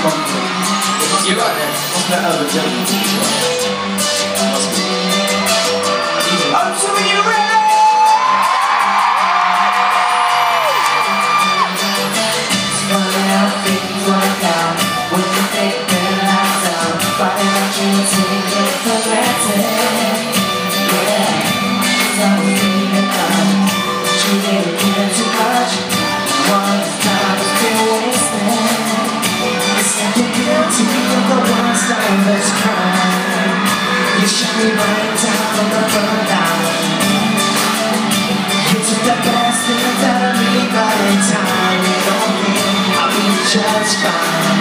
You're right there. What's that other gentleman? I'm so you ready? It's funny how things work out when you think they're lights out. Finding out you take it for granted. Yeah, 'cause I was thinking about you didn't care too much. One time was still wasted. It's like you're guilty of the worst of this crime. You shot me right down on the burn down. You took the best things out of me, but in time you don't think I'll be just fine.